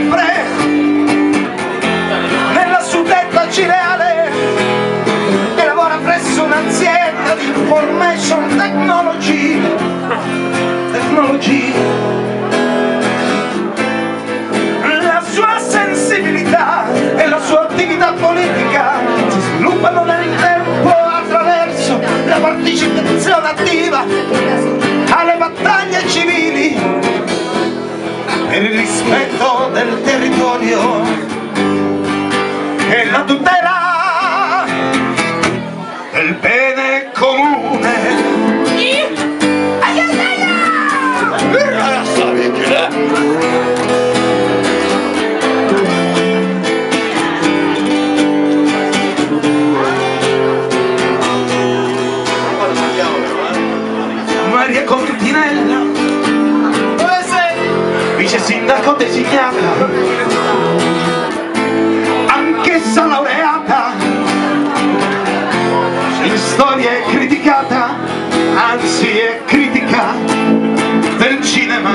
sempre nella suddetta cineale e lavora presso un'azienda di information technology. La sua sensibilità e la sua attività politica si sviluppano nel tempo attraverso la partecipazione attiva alle battaglie civili per il rispetto del territorio e la tutela del bene comune. Maria Continella, dove sei? Vice sindaco designata, anch'essa laureata, in storia è criticata, anzi è critica del cinema.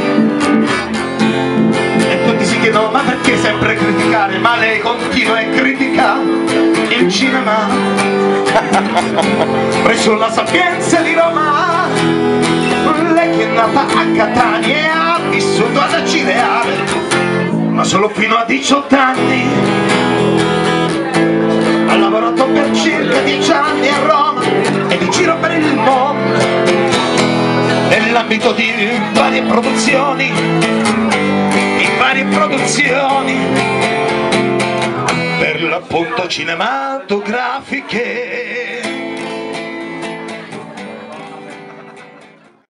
E tutti si chiedono: ma perché sempre criticare? Ma lei continua e critica il cinema presso la Sapienza di Roma. Lei che è nata a Catania e ha vissuto ad Acireale, ma solo fino a 18 anni. Ha lavorato per circa 10 anni a Roma e in giro per il mondo nell'ambito di varie produzioni, per l'appunto cinematografiche.